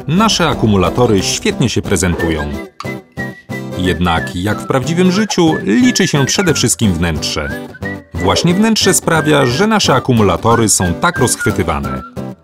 nasze akumulatory świetnie się prezentują. Jednak, jak w prawdziwym życiu, liczy się przede wszystkim wnętrze. Właśnie wnętrze sprawia, że nasze akumulatory są tak rozchwytywane.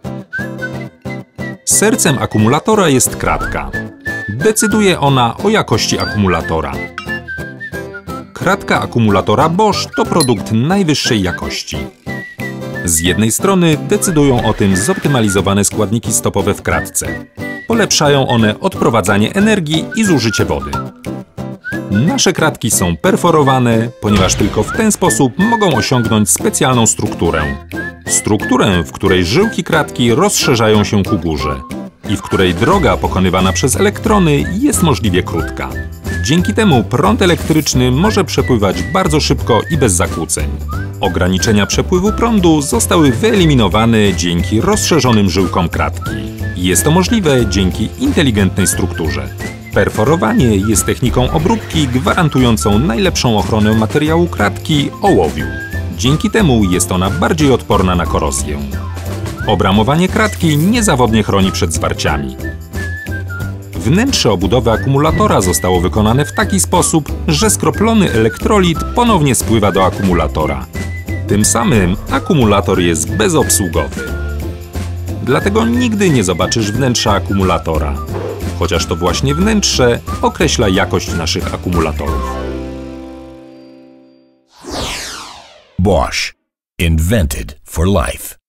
Sercem akumulatora jest kratka. Decyduje ona o jakości akumulatora. Kratka akumulatora Bosch to produkt najwyższej jakości. Z jednej strony decydują o tym zoptymalizowane składniki stopowe w kratce. Polepszają one odprowadzanie energii i zużycie wody. Nasze kratki są perforowane, ponieważ tylko w ten sposób mogą osiągnąć specjalną strukturę. Strukturę, w której żyłki kratki rozszerzają się ku górze i w której droga pokonywana przez elektrony jest możliwie krótka. Dzięki temu prąd elektryczny może przepływać bardzo szybko i bez zakłóceń. Ograniczenia przepływu prądu zostały wyeliminowane dzięki rozszerzonym żyłkom kratki. Jest to możliwe dzięki inteligentnej strukturze. Perforowanie jest techniką obróbki gwarantującą najlepszą ochronę materiału kratki ołowiu. Dzięki temu jest ona bardziej odporna na korozję. Obramowanie kratki niezawodnie chroni przed zwarciami. Wnętrze obudowy akumulatora zostało wykonane w taki sposób, że skroplony elektrolit ponownie spływa do akumulatora. Tym samym akumulator jest bezobsługowy. Dlatego nigdy nie zobaczysz wnętrza akumulatora. Chociaż to właśnie wnętrze określa jakość naszych akumulatorów. Bosch. Invented for life.